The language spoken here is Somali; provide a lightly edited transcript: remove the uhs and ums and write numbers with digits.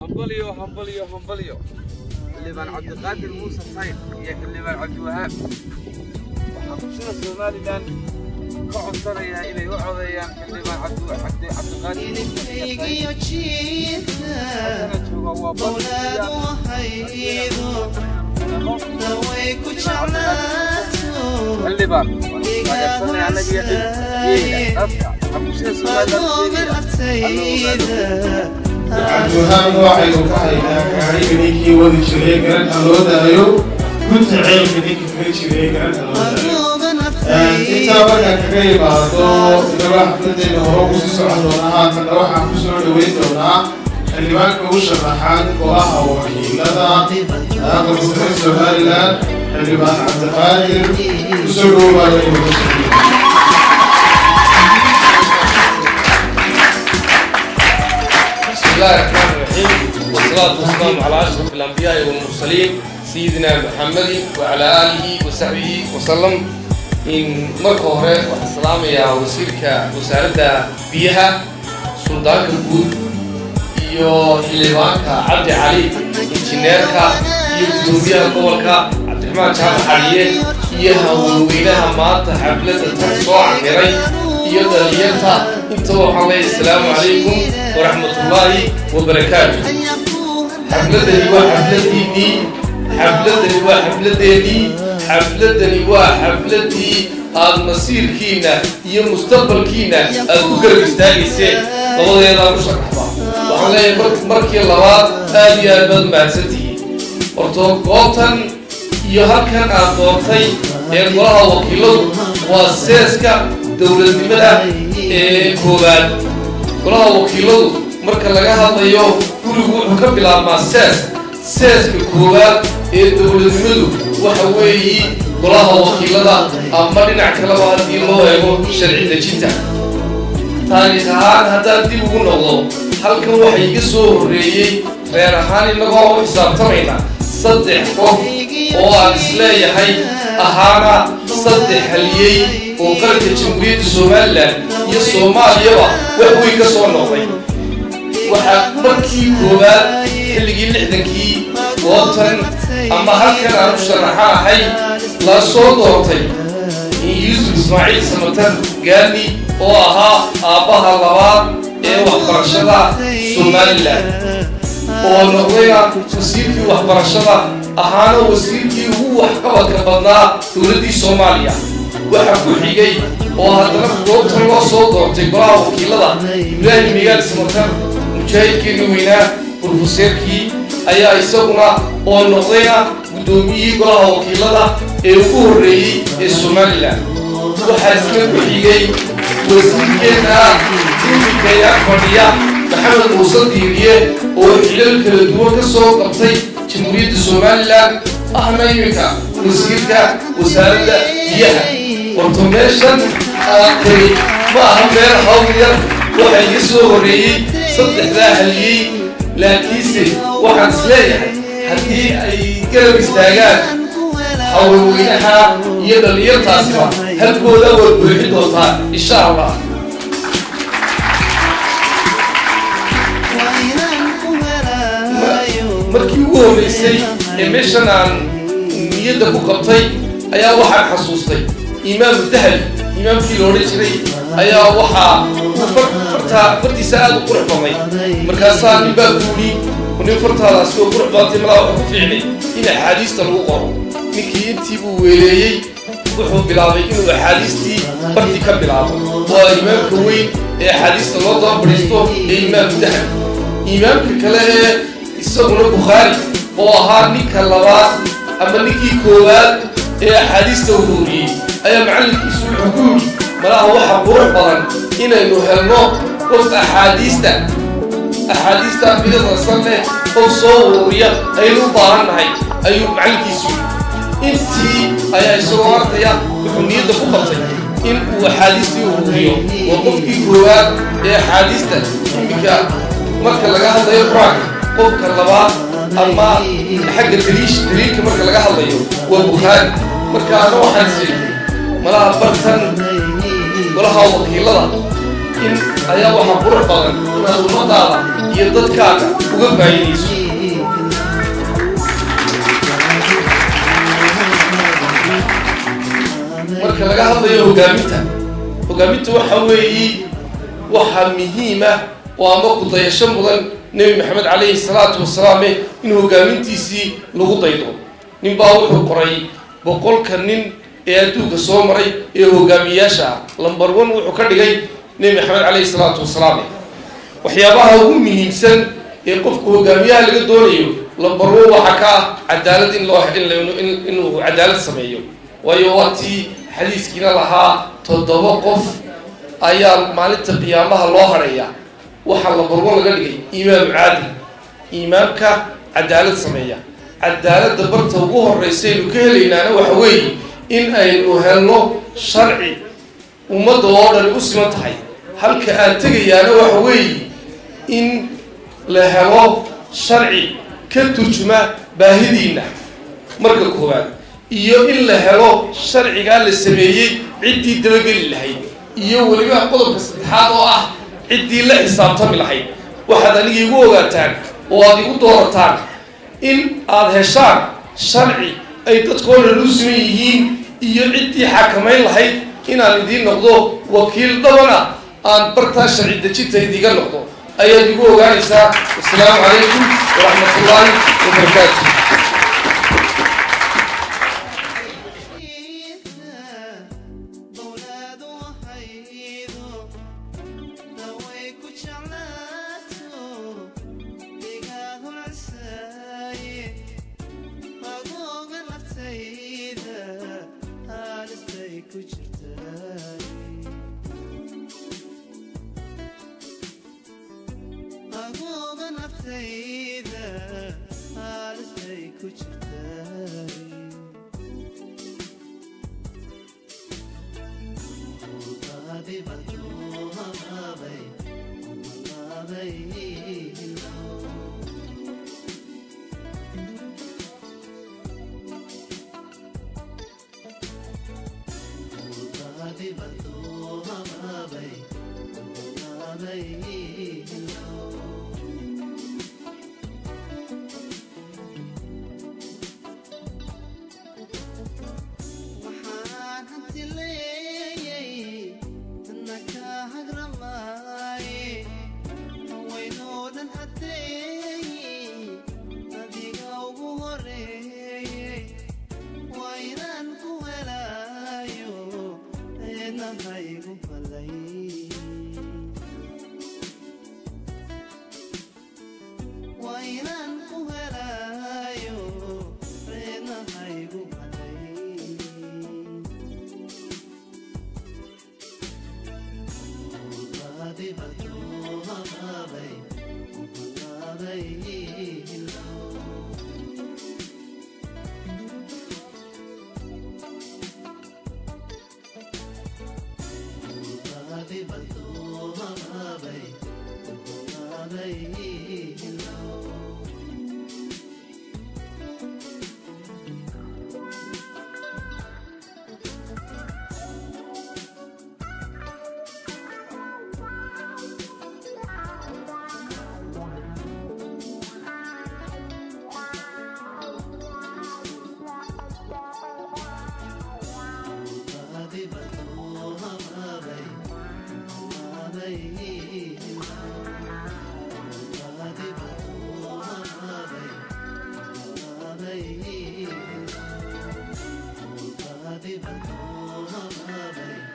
همبليو همبليو همبليو اللي بان عبد القادر موسى صيد ياك اللي بان عبد الوهاب وحقشنا الصومالي لان كعب صريا إلي وعضيا اللي بان عبد القادر اللي بان صريا على جيد حقشنا الصومالي عبد الوهاب واحد وكحينا كعيب نيكي ودي شريك رد الوضع أيو كنت عيب نيكي في شريك رد الوضع كتابك كريم هذا نروح فلتين هروب وسيسرح دونها نروح عن كسر دوين دونها اللي معك وش الرحال وراها وحيد لذا آخر سؤال الآن اللي بان عبد القادر وسروا ما يقولون بسم الله الرحمن الرحيم والصلاة والسلام على أشرف الأنبياء والمرسلين سيدنا محمد وعلى آله وصحبه وسلم إن مركوه والسلام يا وزيرك وزارة بيها سلطان الجود يو حلوانك عبد علي إنجنيرك يوزوبيا قولك عبد الرحمن شام حريه يها ووينها مات حفلة التنسوع غيري يدليتها انتوا عليه السلام عليكم ورحمة الله وبركاته. حفلة حفلتي هذا مسير كينا هي مستقبل كينا الكوكر بيستاهل سين لو هذا مش رحمة وعلى مركي اللوات هذه البلد معزتي ورتوقعتن يهكن أدورتي يقولها وكيلو وسيسكا دولة دمدا كوباد قولها وكيلو مركا لغاها ضيو كله حكبلا مع سيس كوباد دولة دمدو وحوي قولها وكيلو أما لنا كلمة دي الله يقول شرعي لجيتا تاريخان هذا دي بقول الله هل كان وحي يسور ريي غير حالي نقوم حساب تمعينا صدح قف وأسلي حي أهانا صدح حليي وقرت جمهورية الصومال يا صوماليا وحوي كسر نوعي وحبكي كوباد اللي جيل لحدكي وطن أما هالكن أنا مشرحها حي لا صوت وطي يوسف إسماعيل سمتن قالني وها أباها اللوات وحبرشدا صوماليا ونقولنا وسيلتي وحبرشدا أهانا وسيلتي هو حقبة كبرنا تولدي صوماليا وحكو حيجي وهذا نقطة الله صوت وتقرأ وكيلة إبراهيم ميال سمكان مجاهد كنوينا بروفيسوركي أيها يسوعنا ونقولنا قدومي قرأ وكيلة الكوري الصومالية وحاسين حيجي وسيلتنا كيا كونيا محمد موسى ديريه وحلال كردوة كسوق قبطي جمهورية الصومالية أحنا يمكا وزيرك وزارة بيها ورتمشن آخري ما هم غير حاضر وحي سوري صدق ذهلي لكيسي وحن سلاح حتى أي كلام استعجال حولوينها يدل يرتاسمة هل كودا والبريد وطا إن شاء الله markii ugu horeysay meeshan aan niyada ku qabtay ayaa waxaan xasuustay imaam dahab imaamkii loo jiray ayaa waxa fartiisa aad u qurux badan markaasaa niba guuli nin fartaadaas oo qurux badan ma laha ku fiicnay in xadiista lagu qoro ninkii intii buu weeleeyay wuxuu bilaabay inuu xadiistii barti ka bilaabo waa imaamka weyn ee xadiista loo dabaristo ee imaam dahab imaamka kale isaguna Bukhari oo ahaa ninka labaad ama ninkii koowaad ee xadiista ururiyay ayaa macallinkiisu wuxuu malaha waxa qurux badan inaynu helno qof axaadiista bidada sanne oo soo ururiya aynu u baahannahay ayuu macallinkiisu intii ayaa isagoo ardaya wuxuu niyadda ku qabtay in uu axaadiistii ururiyo waa qofkii koowaad ee axaadiista imika marka laga hadlayo quraanka qofka labaad ama xagga daliilka marka laga hadlayo waa Bukhari marka ana waxaan si malaha bartan golaha wakiilada in ayaa waxa qurux badan inaad ummadaada iyo dadkaaga uga faa'iidayso. marka laga hadlayo hogaaminta waxa weeye waxa muhiim ah oo ama ku dayasho mudan Nabi Maxamed calayhi salaatu wasalaam in hogaamintiisii lagu daydo. nin baa wuxuu qoray 100 nin ee adduunka soo maray ee hogaamiyaasha lambar 1 wuxuu ka dhigay Nabi Maxamed calayhi salaatu wasalaam. waxyaabaha ugu muhiimsan ee qofku hogaamiyaha laga doonayo lambar 1 waxa ka cadaalad inuu cadaalad sameeyo. waayo waqti xadiiskiina lahaa 7 qof ayaa maalinta qiyaamaha loo haraya waxa lambar 1 laga dhigay imaam caadil, imaamka cadaalad sameeya. cadaaladda barta ugu horeysa inuu ka helaynaana waxa weeye in aynu helno sharci ummadda oo dhan u siman tahay. halka aan tegayaana waxa weeye in la helo sharci ka turjuma baahidiina marka koowaad, iyo in la helo sharciga la sameeyay ciddii dabageli lahayd, iyo waliba qodobka saddexaad oo ah ciddii la xisaabtami lahayd. waxaad aniga igu ogaataan oo aad igu doorataan in aad heshaan sharci ay dadkoo dhan u siman yihiin iyo ciddii xakamayn lahayd inaan idiin noqdo wakiil dhabana aan bartaa sharci dejinta idiga noqdo ayaad igu ogaanaysaa. assalaamu calaykum waraxmatullaahi wabarakaatu. Bye.